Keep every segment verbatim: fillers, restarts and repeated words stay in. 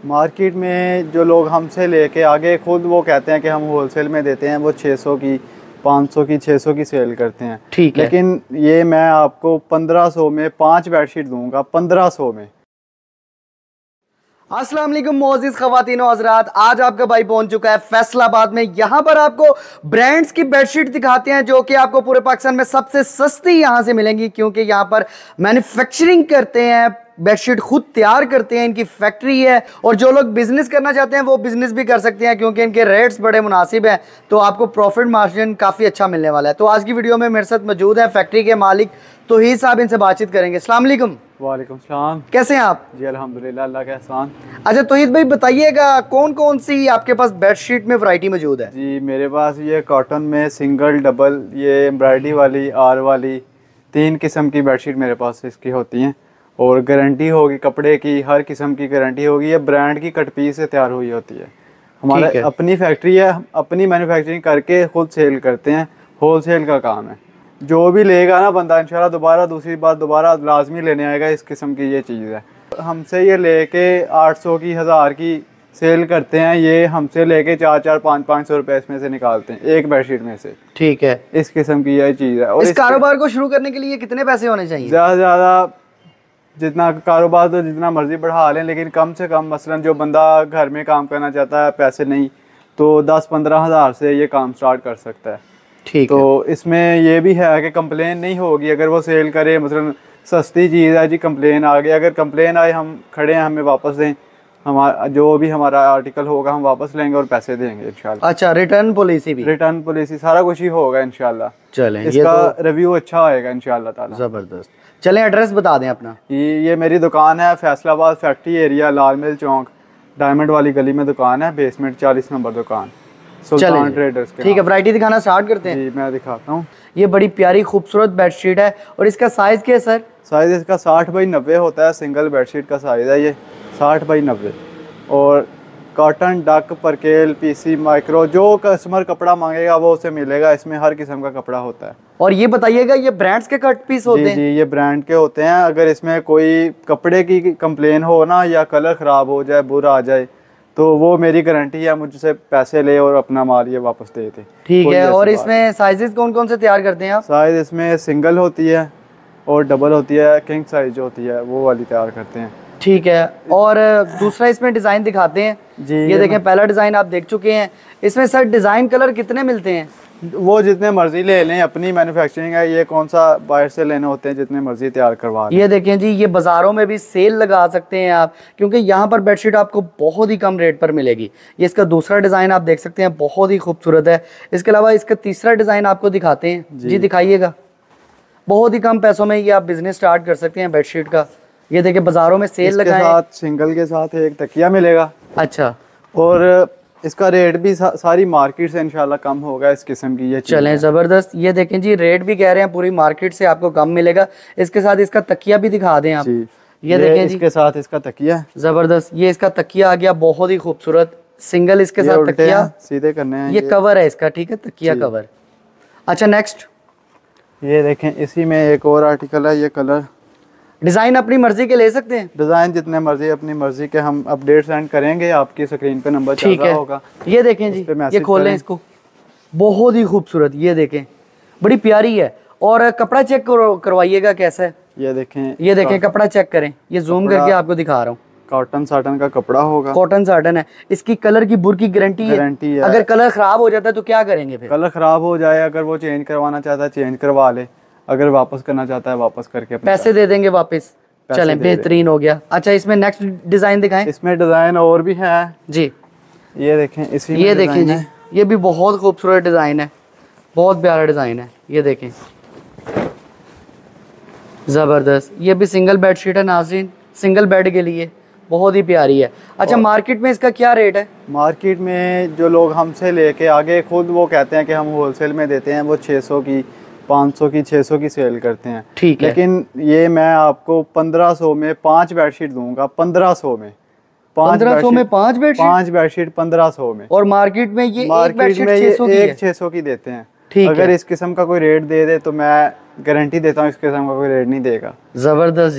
Market में जो लोग हमसे लेके आगे खुद वो कहते हैं कि हम होलसेल में देते हैं, वो छः सौ की, पाँच सौ की, छः सौ की सेल करते हैं। ठीक है, लेकिन ये मैं आपको पंद्रह सौ में पाँच बेडशीट दूंगा, पंद्रह सौ में। अस्सलाम वालेकुम मोअज़्ज़िज़ ख़वातीन व हज़रात, आज आपका भाई पहुंच चुका है फैसलाबाद में। यहाँ पर आपको ब्रांड्स की बेडशीट दिखाते हैं जो कि आपको पूरे पाकिस्तान में सबसे सस्ती यहाँ से मिलेंगी, क्योंकि यहाँ पर मैन्युफैक्चरिंग करते हैं, बेडशीट खुद तैयार करते हैं, इनकी फैक्ट्री है। और जो लोग बिजनेस करना चाहते हैं वो बिजनेस भी कर सकते हैं, क्योंकि इनके रेट्स बड़े मुनासिब हैं, तो आपको प्रॉफिट मार्जिन काफ़ी अच्छा मिलने वाला है। तो आज की वीडियो में मेरे साथ मौजूद है फैक्ट्री के मालिक तौहीद साहब, इनसे बातचीत करेंगे। अस्सलाम वालेकुम। वालेकुम सलाम। कैसे हैं आप? जी अल्हम्दुलिल्लाह, अल्लाह का एहसान। अच्छा तौहीद भाई बताइएगा, कौन कौन सी आपके पास बेडशीट में वैरायटी मौजूद है? जी मेरे पास ये कॉटन में सिंगल, डबल, ये एम्ब्रॉयडरी वाली, आर वाली, तीन किस्म की बेडशीट मेरे पास इसकी होती हैं। और गारंटी होगी कपड़े की, हर किस्म की गारंटी होगी। ये ब्रांड की कट पीस से तैयार हुई होती है। हमारा है। अपनी फैक्ट्री है, अपनी मैन्युफैक्चरिंग करके खुद सेल करते हैं, होलसेल का काम है। जो भी लेगा ना बंदा इंशाल्लाह दोबारा दूसरी बार दोबारा लाजमी लेने आएगा। इस किस्म की ये चीज़ है। हमसे ये लेके आठ सौ की, हज़ार की सेल करते हैं। ये हमसे लेके चार चार पाँच पाँच सौ रुपए इसमें से निकालते हैं, एक बेडशीट में से। ठीक है, इस किस्म की यह चीज़ है। और इस कारोबार को शुरू करने के लिए कितने पैसे होने चाहिए? ज़्यादा से ज़्यादा जितना कारोबार तो जितना मर्जी बढ़ा लें, लेकिन कम से कम मसलन जो बंदा घर में काम करना चाहता है, पैसे नहीं, तो दस पंद्रह हज़ार से ये काम स्टार्ट कर सकता है। ठीक तो है। इसमें ये भी है कि कंप्लेन नहीं होगी अगर वो सेल करे। मसलन सस्ती चीज़ है जी, कंप्लेन आ गई, अगर कंप्लेन आए हम खड़े हैं, हमें वापस दें, हमारा जो भी हमारा आर्टिकल होगा हम वापस लेंगे और पैसे देंगे इंशाल्लाह। अच्छा, रिटर्न पॉलिसी भी? रिटर्न पॉलिसी सारा कुछ ही होगा इंशाल्लाह। चलें, इसका तो रिव्यू अच्छा आएगा इंशाल्लाह ताला। ज़बरदस्त। चलें, एड्रेस बता दें अपना। ये ये मेरी दुकान है Faisalabad factory area, Lal mill Chowk, diamond वाली गली में दुकान है, बेसमेंट चालीस नंबर दुकान, सुल्तान ट्रेडर्स के। ठीक है, वैरायटी दिखाना स्टार्ट करते हैं। जी मैं दिखाता हूँ। ये बड़ी प्यारी खूबसूरत बेडशीट है। और इसका साइज़ क्या है सर? साइज़ इसका साठ बाई नब्बे होता है, सिंगल बेडशीट का साइज़ है ये, साठ बाई नब्बे। और cotton, duck, percale, PC, micro, जो कस्टमर कपड़ा मांगेगा वो उसे मिलेगा। इसमें हर किस्म का कपड़ा होता है। और ये बताइएगा, ये ब्रांड्स के कट पीस होते हैं? जी ये ब्रांड के होते हैं। अगर इसमें कोई कपड़े की कंप्लेन हो ना, या कलर ख़राब हो जाए, बुरा आ जाए, तो वो मेरी गारंटी है, मुझसे पैसे ले और अपना माल ये वापस दे दे। ठीक है। और इसमें साइजेस कौन कौन से तैयार करते हैं आप? साइज़ इसमें सिंगल होती है और डबल होती है, किंग साइज जो होती है वो वाली तैयार करते हैं। ठीक है। और दूसरा इसमें डिज़ाइन दिखाते हैं जी। ये, ये देखें, पहला डिज़ाइन आप देख चुके हैं। इसमें सर डिज़ाइन कलर कितने मिलते हैं? वो जितने मर्जी ले लें, अपनी मैन्युफैक्चरिंग है। ये कौन सा बाहर से लेने होते हैं, जितने मर्जी तैयार करवा लें। ये देखें जी, ये बाज़ारों में भी सेल लगा सकते हैं आप, क्योंकि यहाँ पर बेडशीट आपको बहुत ही कम रेट पर मिलेगी। ये इसका दूसरा डिज़ाइन आप देख सकते हैं, बहुत ही खूबसूरत है। इसके अलावा इसका तीसरा डिज़ाइन आपको दिखाते हैं जी, जी दिखाइएगा। बहुत ही कम पैसों में ये आप बिजनेस स्टार्ट कर सकते हैं बेडशीट का। ये देखिए, बाज़ारों में सेल लगा है। सिंगल के साथ एक तकिया मिलेगा। अच्छा। और इसका रेट भी सा, सारी मार्केट से इंशाल्लाह कम होगा इस किस्म की ये चीज़। चलें, ज़बरदस्त। ये देखें जी, रेट भी कह रहे हैं पूरी मार्केट से आपको कम मिलेगा। इसके साथ इसका तकिया भी दिखा दें आप। जी, ये, ये देखें जी, इसके साथ इसका तकिया ज़बरदस्त। ये इसका तकिया आ गया, बहुत ही खूबसूरत सिंगल इसके साथ तकिया, सीधे करने हैं। ये, ये कवर है इसका, ठीक है, तकिया कवर। अच्छा नेक्स्ट, ये देखें, इसी में एक और आर्टिकल है। ये कलर डिज़ाइन अपनी मर्जी के ले सकते हैं, डिज़ाइन जितने मर्जी अपनी मर्जी के। हम अपडेट सेंड करेंगे, आपकी स्क्रीन पे नंबर चल रहा होगा। ये देखें जी, ये खोलें इसको, बहुत ही खूबसूरत। ये देखें, बड़ी प्यारी है। और कपड़ा चेक करवाइएगा कैसा है। ये देखें, ये देखें, कपड़ा चेक करें। ये जूम करके आपको दिखा रहा हूँ। कॉटन साटन का कपड़ा होगा, कॉटन साटन है। इसकी कलर की बुर की गारंटी है। गारंटी है। अगर कलर खराब हो जाता है तो क्या करेंगे फिर? कलर खराब हो जाए, अगर वो चेंज करवाना चाहता है चेंज करवा ले, अगर वापस करना चाहता है वापस करके पैसे दे देंगे वापस। चलें, बेहतरीन हो गया। अच्छा, इसमें नेक्स्ट डिजाइन दिखाएं। इसमें डिजाइन और भी है जी। ये देखें, इसी ये देखें जी, ये भी बहुत खूबसूरत डिजाइन है, बहुत प्यारा डिजाइन है। ये देखें, जबरदस्त। ये भी सिंगल बेडशीट है नाज़रीन, सिंगल बेड के लिए बहुत ही प्यारी है। अच्छा, मार्केट में इसका क्या रेट है? मार्केट में जो लोग हमसे लेके आगे खुद वो कहते हैं कि हम होलसेल में देते हैं, वो छः सौ की, पाँच सौ की, छः सौ की सेल करते हैं। ठीक है। लेकिन ये मैं आपको पंद्रह सौ में पाँच बेडशीट दूंगा, पंद्रह सौ में पंद्रह सौ में पाँच बेडशीट, पाँच बेडशीट पंद्रह सौ में। और मार्केट में ये मार्केट में ये एक छः सौ की देते हैं। अगर इस किस्म का कोई रेट दे दे तो मैं गारंटी देता हूँ इस किस्म का कोई रेट नहीं देगा। जबरदस्त जी,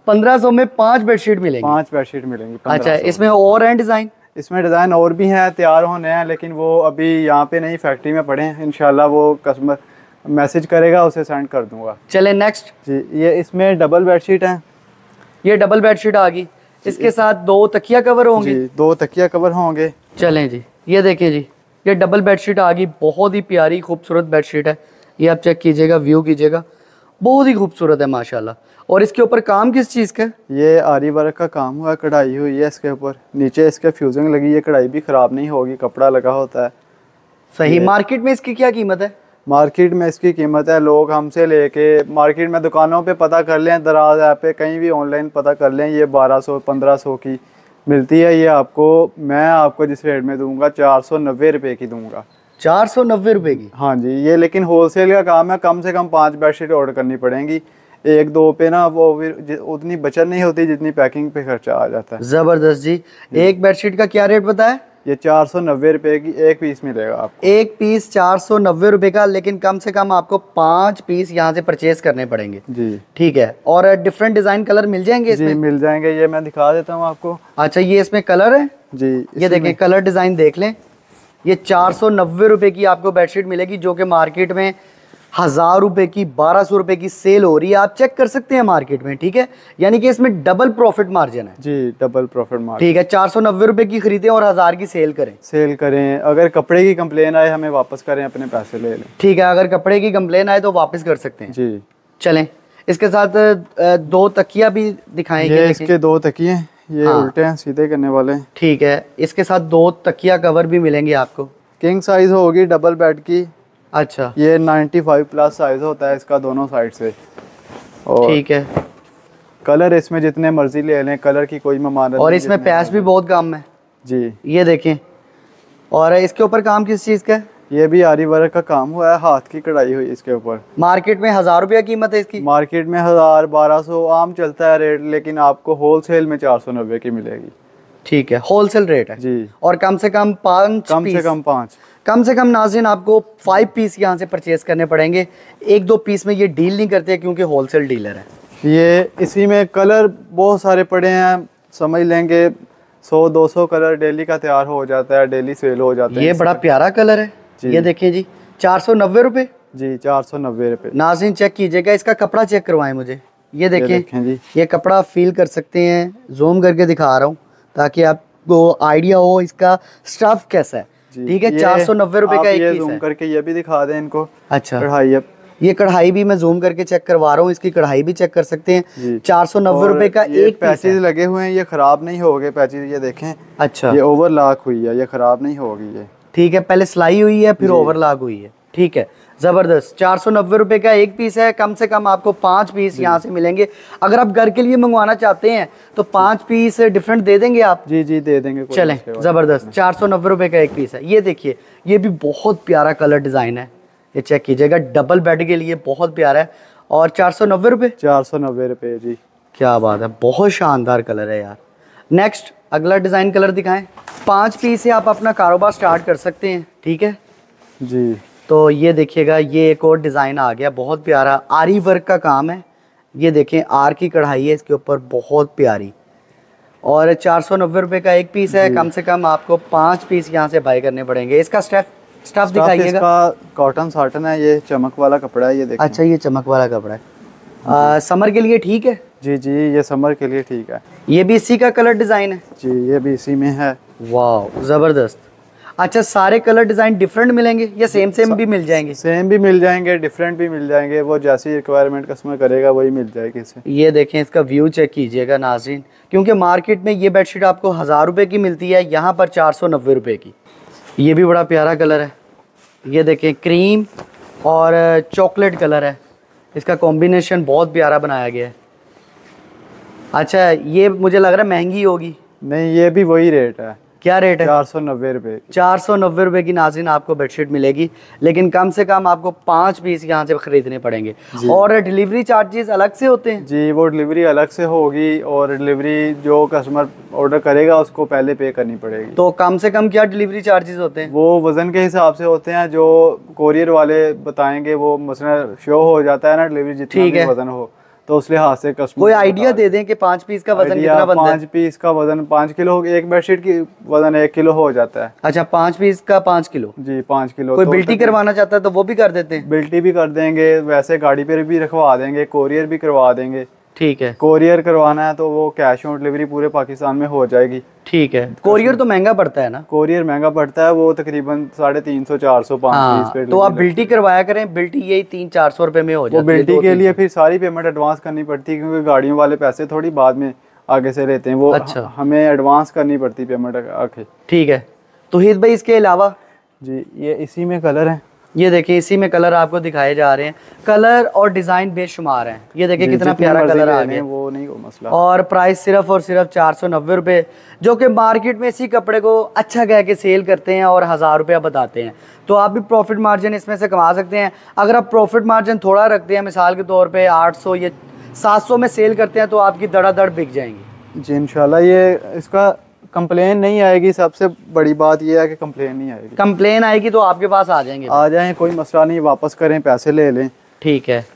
पंद्रह सौ में पांच बेडशीट मिलेंगी। पांच बेडशीट मिलेंगी। अच्छा, इसमें और हैं डिजाइन? इसमें डिजाइन और भी हैं, तैयार होने हैं, लेकिन वो अभी यहाँ पे नहीं, फैक्ट्री में पड़े हैं। इंशाल्लाह वो कस्टमर मैसेज करेगा, उसे सेंड कर दूंगा। चले नेक्स्ट जी, ये इसमें डबल बेडशीट है। ये डबल बेडशीट आ गई, इसके साथ दो तकिया कवर होंगे। जी, दो तकिया कवर होंगे। चलें जी, ये देखें जी, ये डबल बेडशीट आ गई, बहुत ही प्यारी खूबसूरत बेडशीट है। ये आप चेक कीजिएगा, व्यू कीजिएगा, बहुत ही खूबसूरत है माशाल्लाह। और इसके ऊपर काम किस चीज़ का? ये आरी वर्क का काम हुआ, कढ़ाई हुई है इसके ऊपर, नीचे इसके फ्यूजिंग लगी है, कढ़ाई भी ख़राब नहीं होगी, कपड़ा लगा होता है। सही। मार्केट में इसकी क्या कीमत है? मार्केट में इसकी कीमत है, लोग हमसे लेके मार्केट में दुकानों पे पता कर लें, दराज ऐप पे, कहीं भी ऑनलाइन पता कर लें, ये बारह सौ पंद्रह सौ की मिलती है। ये आपको, मैं आपको जिस रेट में दूंगा चार सौ नब्बे रुपये की दूंगा। चार सौ नब्बे रुपये की? हाँ जी। ये लेकिन होलसेल का काम है, कम से कम पाँच बेडशीट ऑर्डर करनी पड़ेंगी। एक दो पे ना वो फिर उतनी बचत नहीं होती जितनी पैकिंग पे खर्चा आ जाता है। ज़बरदस्त जी। एक बेडशीट का क्या रेट बताया? ये चार सौ नब्बे रुपये की एक पीस मिलेगा आपको। एक पीस चार सौ नब्बे रुपये का, लेकिन कम से कम आपको पाँच पीस यहाँ से परचेज करने पड़ेंगे। जी ठीक है। और डिफरेंट डिज़ाइन कलर मिल जाएंगे इसमें? जी मिल जाएंगे, ये मैं दिखा देता हूँ आपको। अच्छा, ये इसमें कलर है जी, ये देखें, कलर डिज़ाइन देख लें। ये चार सौ नब्बे रुपये की आपको बेडशीट मिलेगी, जो कि मार्केट में हज़ार रुपये की, बारह सौ रुपये की सेल हो रही है। आप चेक कर सकते हैं मार्केट में, ठीक है। यानी कि इसमें डबल प्रॉफिट मार्जिन है। जी, डबल प्रॉफिट मार्जिन। ठीक है, चार सौ नब्बे रुपये की खरीदें और हज़ार की सेल करें। सेल करें, अगर कपड़े की कंप्लेन आए हमें वापस करें, अपने पैसे ले लें। ठीक है, अगर कपड़े की कंप्लेन आए तो वापस कर सकते हैं। जी। चलें, इसके साथ दो तकिया भी दिखाएंगे। ये इसके दो तकिए, ये हाँ। उल्टे हैं, सीधे करने वाले। ठीक है, इसके साथ दो तकिया कवर भी मिलेंगे आपको। किंग साइज होगी डबल बेड की। अच्छा, ये पचानवे प्लस साइज होता है इसका दोनों साइड से। और ठीक है, कलर इसमें जितने मर्जी ले लें, कलर की कोई ममानत। और इसमें पैच भी बहुत कम है। जी, ये देखें। और इसके ऊपर काम किस चीज़ का है? ये भी आरी वर्क का काम हुआ है, हाथ की कढ़ाई हुई इसके ऊपर। मार्केट में हजार रुपया कीमत है इसकी। मार्केट में हजार बारह सौ आम चलता है रेट, लेकिन आपको होलसेल में चार सौ नब्बे की मिलेगी। ठीक है, होलसेल रेट है जी। और कम से कम पाँच कम से कम पाँच कम से कम नाज़रीन आपको फाइव पीस यहाँ से परचेज करने पड़ेंगे। एक दो पीस में ये डील नहीं करते क्योंकि होलसेल डीलर है। ये इसी में कलर बहुत सारे पड़े हैं, समझ लेंगे सौ दो सौ कलर डेली का तैयार हो जाता है, डेली सेल हो जाता है। ये बड़ा प्यारा कलर है, ये देखिए जी, चार सौ नब्बे रुपये। जी, चार सौ नब्बे रुपये। नाज़रीन चेक कीजिएगा, इसका कपड़ा चेक करवाएं मुझे। ये देखें, ये जी, ये कपड़ा फील कर सकते हैं, जूम करके दिखा रहा हूँ ताकि आपको आइडिया हो इसका स्टफ कैसा है। ठीक है, चार सौ नब्बे रुपए का एक पीस है। जूम करके ये भी दिखा दें इनको। अच्छा, कढ़ाई, अब ये कढ़ाई भी मैं जूम करके चेक करवा रहा हूँ, इसकी कढ़ाई भी चेक कर सकते हैं। चार सौ नब्बे रुपए का एक पैचेज लगे हुए हैं, ये खराब नहीं हो गए पैचेज, ये देखें। अच्छा, ये ओवरलॉक हुई है, ये खराब नहीं होगी ये। ठीक है, पहले सिलाई हुई है फिर ओवरलॉक हुई है। ठीक है, जबरदस्त। चार सौ नब्बे रुपए का एक पीस है, कम से कम आपको पांच पीस यहाँ से मिलेंगे। अगर आप घर के लिए मंगवाना चाहते हैं तो पांच पीस डिफरेंट दे देंगे आप? जी जी दे देंगे। चलें, जबरदस्त। चार सौ नब्बे रुपए का एक पीस है। ये देखिए, ये भी बहुत प्यारा कलर डिजाइन है, ये चेक कीजिएगा, डबल बेड के लिए बहुत प्यारा है। और चार सौ नब्बे रुपये चार सौ नब्बे रुपये जी, क्या बात है, बहुत शानदार कलर है यार। नेक्स्ट अगला डिज़ाइन कलर दिखाएं। पाँच पीस से आप अपना कारोबार स्टार्ट कर सकते हैं। ठीक है जी। तो ये देखिएगा, ये एक और डिज़ाइन आ गया, बहुत प्यारा आरी वर्क का काम है। ये देखें, आर की कढ़ाई है इसके ऊपर, बहुत प्यारी। और चार सौ नब्बे रुपये का एक पीस है, कम से कम आपको पाँच पीस यहाँ से बाय करने पड़ेंगे। इसका स्टफ स्टफ दिखाइएगा। इसका कॉटन साटन है, ये चमक वाला कपड़ा है, ये देखिए। अच्छा, ये चमक वाला कपड़ा है, आ, समर के लिए ठीक है। जी जी, ये समर के लिए ठीक है। ये भी इसी का कलर डिज़ाइन है जी, ये भी इसी में है। वाह, ज़बरदस्त। अच्छा, सारे कलर डिज़ाइन डिफरेंट मिलेंगे या सेम सेम भी मिल जाएंगे? सेम भी मिल जाएंगे, डिफरेंट भी मिल जाएंगे, वो जैसी रिक्वायरमेंट कस्टमर करेगा वही मिल जाएगी इसे। ये देखें, इसका व्यू चेक कीजिएगा नाज़रीन, क्योंकि मार्केट में ये बेडशीट आपको हज़ार रुपये की मिलती है, यहाँ पर चार सौ नब्बे रुपये की। ये भी बड़ा प्यारा कलर है, ये देखें, क्रीम और चॉकलेट कलर है, इसका कॉम्बिनेशन बहुत प्यारा बनाया गया है। अच्छा, ये मुझे लग रहा है महंगी होगी। नहीं, ये भी वही रेट है। क्या रेट है? चार सौ नब्बे रुपये चार सौ नब्बे रुपये की नाज़रीन आपको बेडशीट मिलेगी, लेकिन कम से कम आपको पाँच पीस यहाँ से खरीदने पड़ेंगे। और डिलीवरी चार्जेस अलग से होते हैं? जी, वो डिलीवरी अलग से होगी, और डिलीवरी जो कस्टमर ऑर्डर करेगा उसको पहले पे करनी पड़ेगी। तो कम से कम क्या डिलीवरी चार्जेस होते हैं? वो वज़न के हिसाब से होते हैं, जो कोरियर वाले बताएंगे, वो मसलन शो हो जाता है ना डिलीवरी जितना भी वज़न हो, तो उस लिहाज से कस्टमर कोई आइडिया दे दें कि पाँच पीस का वजन कितना बनता है? पाँच पीस का वजन पाँच किलो, एक बेडशीट की वजन एक किलो हो जाता है। अच्छा, पाँच पीस का पाँच किलो? जी पाँच किलो। कोई बिल्टी करवाना चाहता है तो वो भी कर देते हैं? बिल्टी भी कर देंगे, वैसे गाड़ी पर भी रखवा देंगे, कोरियर भी करवा देंगे। ठीक है। कोरियर करवाना है तो वो कैश ऑन डिलीवरी पूरे पाकिस्तान में हो जाएगी। ठीक है। कोरियर तो महंगा पड़ता है ना? कोरियर महंगा पड़ता है, वो तकरीबन साढ़े तीन सौ चार सौ पाँच पीस। तो आप बिल्टी करवाया करें, बिल्टी यही तीन चार सौ रुपए में हो जाती है। वो बिल्टी के लिए फिर सारी पेमेंट एडवांस करनी पड़ती है, क्योंकि गाड़ियों वाले पैसे थोड़ी बाद में आगे से लेते हैं, वो अच्छा। हमें एडवांस करनी पड़ती पेमेंट आके। ठीक है। तौहीद भाई, इसके अलावा जी ये इसी में कलर है, ये देखिए इसी में कलर आपको दिखाए जा रहे हैं। कलर और डिजाइन बेशुमार हैं। ये देखिए कितना प्यारा कलर आ गया, वो नहीं वो मसला। और प्राइस सिर्फ और सिर्फ चार सौ नब्बे रुपये, जो कि मार्केट में इसी कपड़े को अच्छा कह के सेल करते हैं और हज़ार रुपया बताते हैं। तो आप भी प्रॉफिट मार्जिन इसमें से कमा सकते हैं। अगर आप प्रॉफिट मार्जिन थोड़ा रखते हैं, मिसाल के तौर पर आठ सौ या सात सौ में सेल करते हैं, तो आपकी धड़ाधड़ बिक जाएंगी। जी इंशाल्लाह। ये इसका कंप्लेन नहीं आएगी, सबसे बड़ी बात ये है कि कंप्लेन नहीं आएगी। कंप्लेन आएगी तो आपके पास आ जाएंगे? आ जाएं, कोई मसला नहीं, वापस करें, पैसे ले लें। ठीक है।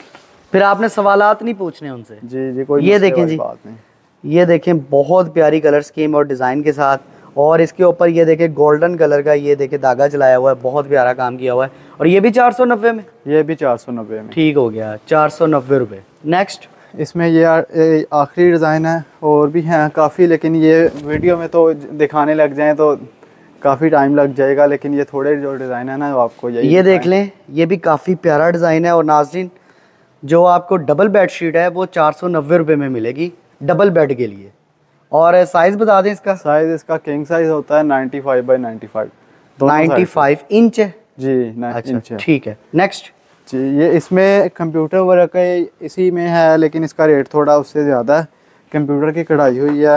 फिर आपने सवालात नहीं पूछने उनसे? जी जी कोई ये देखें जी, बात नहीं। ये देखें बहुत प्यारी कलर स्कीम और डिज़ाइन के साथ, और इसके ऊपर ये देखें गोल्डन कलर का ये देखें धागा चलाया हुआ है, बहुत प्यारा काम किया हुआ है। और ये भी चार सौ नब्बे में? ये भी चार सौ नब्बे में। ठीक हो गया, चार सौ नब्बे रुपये। नेक्स्ट, इसमें ये आखिरी डिज़ाइन है, और भी हैं काफ़ी, लेकिन ये वीडियो में तो दिखाने लग जाएं तो काफ़ी टाइम लग जाएगा, लेकिन ये थोड़े जो डिज़ाइन है ना आपको यही ये देख लें, ये भी काफ़ी प्यारा डिज़ाइन है। और नाज़रीन, जो आपको डबल बेडशीट है वो चार सौ नब्बे रुपये में मिलेगी डबल बेड के लिए। और साइज़ बता दें इसका? साइज़ इसका किंग साइज़ होता है ninety five by ninety five. Ninety five inch है जी? अच्छा, इंच है। ठीक है। नेक्स्ट जी, ये इसमें कंप्यूटर वर्क है, इसी में है, लेकिन इसका रेट थोड़ा उससे ज़्यादा है। कंप्यूटर की कढ़ाई हुई है,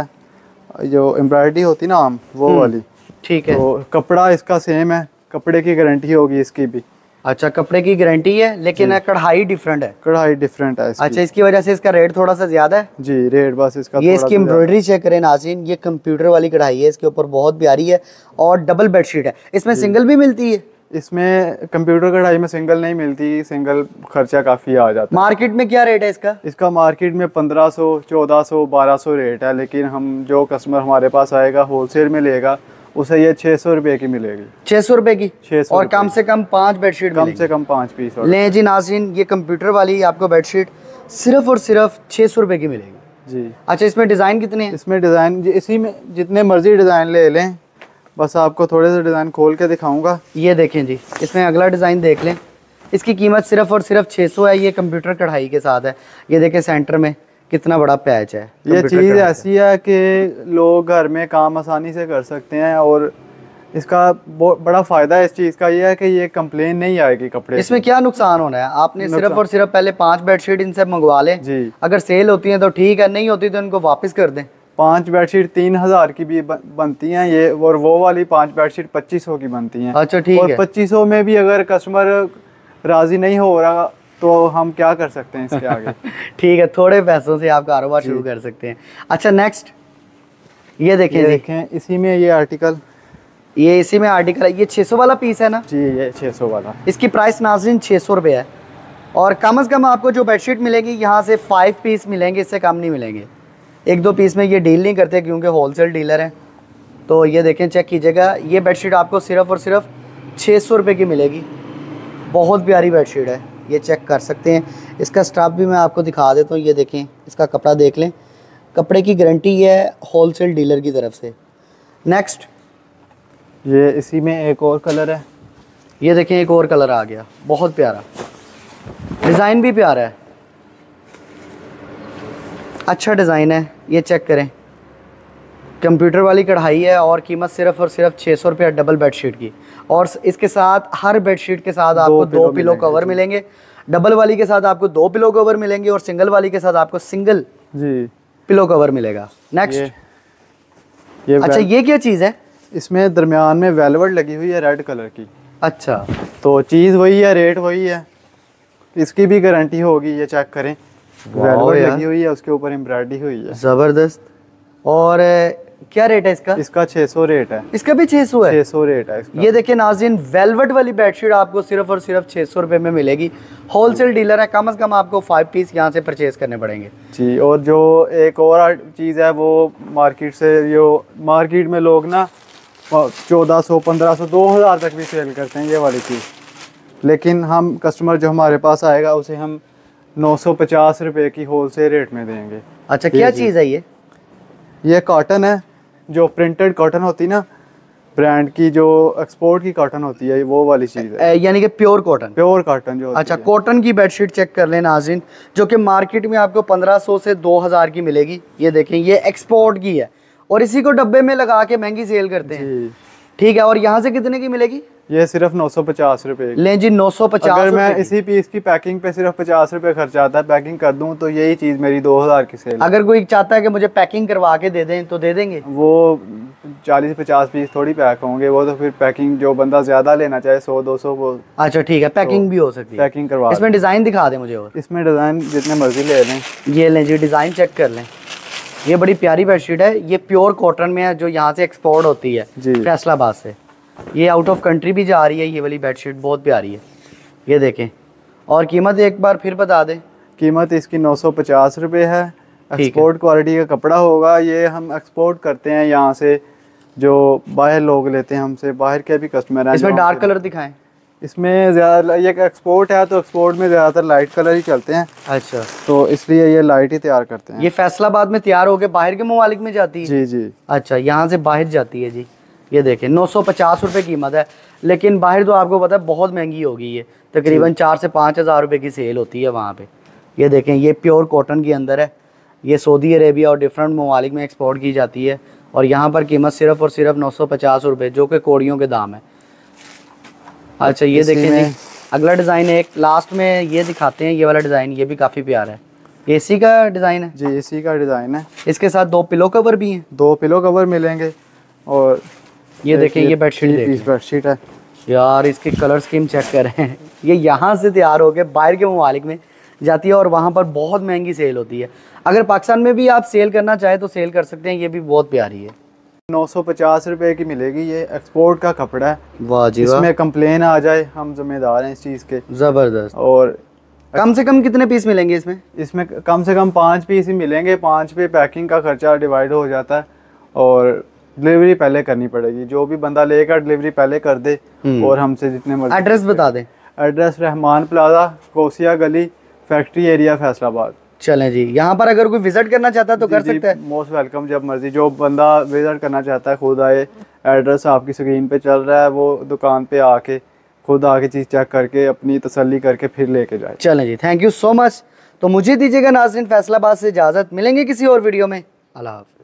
जो एम्ब्रॉयडरी होती ना आम, वो वाली। ठीक है। तो कपड़ा इसका सेम है, कपड़े की गारंटी होगी इसकी भी। अच्छा, कपड़े की गारंटी है, लेकिन कढ़ाई डिफरेंट है। कढ़ाई डिफरेंट है इसकी। अच्छा, इसकी वजह से इसका रेट थोड़ा सा ज्यादा है? जी, रेट बस इसका। ये इसकी एम्ब्रॉयडरी चेक करें नाज़रीन, ये कंप्यूटर वाली कढ़ाई है इसके ऊपर, बहुत प्यारी है, और डबल बेडशीट है। इसमें सिंगल भी मिलती है? इसमें कंप्यूटर कढ़ाई में सिंगल नहीं मिलती, सिंगल खर्चा काफ़ी आ जाता है। मार्केट में क्या रेट है इसका? इसका मार्केट में पंद्रह सौ चौदह सौ बारह सौ रेट है, लेकिन हम जो कस्टमर हमारे पास आएगा होलसेल में लेगा, उसे ये छः सौ रुपये की मिलेगी। छः सौ रुपये की? छः सौ। और कम से कम पाँच बेडशीट? कम से कम पाँच पीस। लें जी नाज़रीन, ये कंप्यूटर वाली आपको बेडशीट सिर्फ और सिर्फ छः सौ रुपये की मिलेगी। जी। अच्छा, इसमें डिज़ाइन कितने हैं? इसमें डिज़ाइन इसी में जितने मर्जी डिज़ाइन ले लें, बस आपको थोड़े से डिज़ाइन खोल के दिखाऊंगा। ये देखें जी, इसमें अगला डिज़ाइन देख लें। इसकी कीमत सिर्फ और सिर्फ छः सौ है। ये कंप्यूटर कढ़ाई के साथ है। ये देखें सेंटर में कितना बड़ा पैच है। ये चीज़ ऐसी है कि लोग घर में काम आसानी से कर सकते हैं, और इसका बहुत बड़ा फ़ायदा है इस चीज़ का ये है कि ये कंप्लेन नहीं आएगी कपड़े। इसमें क्या नुकसान होना है? आपने सिर्फ और सिर्फ पहले पाँच बेडशीट इनसे मंगवा लें जी। अगर सेल होती हैं तो ठीक है, नहीं होती तो इनको वापस कर दें। पांच बेडशीट तीन हजार की भी बनती हैं ये, और वो वाली पांच बेडशीट पच्चीस सौ की बनती हैं। अच्छा, ठीक है। और पच्चीस सौ में भी अगर कस्टमर राजी नहीं हो रहा तो हम क्या कर सकते हैं इसके आगे? ठीक है, थोड़े पैसों से आप कारोबार शुरू कर सकते हैं। अच्छा, नेक्स्ट ये देखें। ये देखें, इसी में ये आर्टिकल, ये इसी में आर्टिकल है। ये छः सौ वाला पीस है ना? जी, ये छः सौ वाला। इसकी प्राइस नाज़रीन छः सौ रुपये है। और कम अज़ कम आपको जो बेडशीट मिलेगी यहाँ से फाइव पीस मिलेंगे, इससे कम नहीं मिलेंगे। एक दो पीस में ये डील नहीं करते क्योंकि होलसेल डीलर हैं। तो ये देखें, चेक कीजिएगा, ये बेडशीट आपको सिर्फ और सिर्फ छः सौ रुपये की मिलेगी। बहुत प्यारी बेडशीट है, ये चेक कर सकते हैं। इसका स्टाफ भी मैं आपको दिखा देता हूँ। ये देखें, इसका कपड़ा देख लें, कपड़े की गारंटी है होलसेल डीलर की तरफ से। नेक्स्ट, ये इसी में एक और कलर है। ये देखें, एक और कलर आ गया, बहुत प्यारा, डिज़ाइन भी प्यारा है, अच्छा डिज़ाइन है। ये चेक करें, कंप्यूटर वाली कढ़ाई है, और कीमत सिर्फ और सिर्फ छः सौ रुपये डबल बेडशीट की। और इसके साथ हर बेडशीट के साथ आपको दो पिलो कवर मिलेंगे। डबल वाली के साथ आपको दो पिलो कवर मिलेंगे, और सिंगल वाली के साथ आपको सिंगल जी पिलो कवर मिलेगा। नेक्स्ट, ये, ये अच्छा, ये क्या चीज़ है? इसमें दरमियान में वेलवेट लगी हुई है रेड कलर की। अच्छा, तो चीज़ वही है, रेट वही है, इसकी भी गारंटी होगी। ये चेक करें, वेलवेट लगी हुई है, उसके ऊपर एम्ब्रॉयडरी हुई है, ज़बरदस्त। और क्या रेट है इसका? इसका छः सौ रेट है। इसका भी छः सौ है? छः सौ रेट है इसका। ये देखिए नाज़रीन, वेलवेट वाली बेडशीट आपको सिर्फ और सिर्फ छः सौ रुपये में मिलेगी। होलसेल डीलर है, कम से कम आपको फाइव पीस यहाँ से परचेज करने पड़ेंगे जी। और जो एक और चीज़ है वो मार्केट से, जो मार्केट में लोग ना चौदह सौ पंद्रह सौ दो हज़ार तक भी सेल करते हैं ये वाली चीज़, लेकिन हम कस्टमर जो हमारे पास आएगा उसे हम नौ सौ पचास रुपये की होलसेल रेट में देंगे। अच्छा, क्या चीज़ है ये? ये कॉटन है, जो प्रिंटेड कॉटन होती है ना, ब्रांड की जो एक्सपोर्ट की कॉटन होती है, वो वाली चीज़ है, यानी कि प्योर कॉटन। प्योर कॉटन जो। अच्छा, कॉटन की बेडशीट चेक कर लें नाज़रीन, जो कि मार्केट में आपको पंद्रह सौ से दो हज़ार की मिलेगी। ये देखें, ये एक्सपोर्ट की है और इसी को डब्बे में लगा के महंगी सेल करते हैं। ठीक है, और यहाँ से कितने की मिलेगी? ये सिर्फ नौ सौ पचास रुपये। लें जी, नौ सौ पचास। अगर मैं इसी पीस की पैकिंग पे सिर्फ पचास रुपये खर्चा आता है, पैकिंग कर दूं तो यही चीज़ मेरी दो हज़ार की सेल। अगर कोई चाहता है कि मुझे पैकिंग करवा के दे दें तो दे देंगे? वो चालीस पचास पीस थोड़ी पैक होंगे, वो तो फिर पैकिंग जो बंदा ज़्यादा लेना चाहे सौ दो सौ वो। अच्छा ठीक है, पैकिंग तो भी हो सकती है। पैकिंग करवा। इसमें डिज़ाइन दिखा दें मुझे। और इसमें डिज़ाइन जितने मर्जी ले लें। ये लें जी, डिज़ाइन चेक कर लें। ये बड़ी प्यारी बेडशीट है, ये प्योर कॉटन में है, जो यहाँ से एक्सपोर्ट होती है फैसलाबाद से। ये आउट ऑफ कंट्री भी जा रही है। ये वाली बेडशीट बहुत प्यारी है, ये देखें। और कीमत एक बार फिर बता दें। कीमत इसकी नौ सौ पचास रुपये है। एक्सपोर्ट क्वालिटी का कपड़ा होगा। ये हम एक्सपोर्ट करते हैं यहाँ से, जो बाहर लोग लेते हैं हमसे, बाहर के भी कस्टमर हैं। इसमें डार्क कलर दिखाएं। इसमें ज़्यादा, ये एक्सपोर्ट है तो एक्सपोर्ट में ज़्यादातर लाइट कलर ही चलते हैं। अच्छा, तो इसलिए ये लाइट ही तैयार करते हैं। ये फैसलाबाद में तैयार होकर बाहर के ममालिक में जाती है? जी जी। अच्छा, यहाँ से बाहर जाती है जी। ये देखें, नौ सौ पचास रुपये कीमत है, लेकिन बाहर तो आपको पता है बहुत महंगी होगी। ये तकरीबन चार से पाँच हज़ार रुपये की सेल होती है वहाँ पे। ये देखें, ये प्योर कॉटन के अंदर है। ये सऊदी अरेबिया और डिफरेंट ममालिक में एक्सपोर्ट की जाती है और यहाँ पर कीमत सिर्फ और सिर्फ नौ सौ पचास रुपये, जो कि कौड़ियों के दाम है। अच्छा, ये देखें जी, अगला डिज़ाइन एक लास्ट में ये दिखाते हैं। ये वाला डिज़ाइन, ये भी काफ़ी प्यारा है। एसी का डिज़ाइन है जी, एसी का डिज़ाइन है। इसके साथ दो पिलो कवर भी हैं। दो पिलो कवर मिलेंगे। और ये देखें, ये बेडशीट बेडशीट है यार, इसकी कलर स्कीम चेक करें। ये यहाँ से तैयार होकर बाहर के ममालिक में जाती है और वहाँ पर बहुत महंगी सेल होती है। अगर पाकिस्तान में भी आप सेल करना चाहें तो सेल कर सकते हैं। ये भी बहुत प्यारी है। नौ सौ पचास रुपये की मिलेगी। ये एक्सपोर्ट का कपड़ा है। वाह जी वाह। इसमें कंप्लेन आ जाए, हम जिम्मेदार हैं इस चीज़ के। ज़बरदस्त। और कम से कम कितने पीस मिलेंगे इसमें? इसमें कम से कम पाँच पीस ही मिलेंगे। पाँच पे पैकिंग का खर्चा डिवाइड हो जाता है और डिलीवरी पहले करनी पड़ेगी। जो भी बंदा लेकर डिलीवरी पहले कर दे और हमसे जितने मर्जी। एड्रेस बता दें। एड्रेस रहमान प्लाजा, कोसिया गली, फैक्ट्री एरिया, फैसलाबाद। चलें जी, यहाँ पर अगर कोई विजिट करना चाहता है तो कर सकता है। मोस्ट वेलकम, जब मर्जी। जो बंदा विजिट करना चाहता है खुद आए। एड्रेस आपकी स्क्रीन पे चल रहा है, वो दुकान पे आके खुद आके चीज़ चेक करके अपनी तसल्ली करके फिर लेके जाए। चलें जी, थैंक यू सो मच। तो मुझे दीजिएगा नाज़रीन फैसलाबाद से इजाज़त। मिलेंगे किसी और वीडियो में। अल्लाह हाफ़िज़।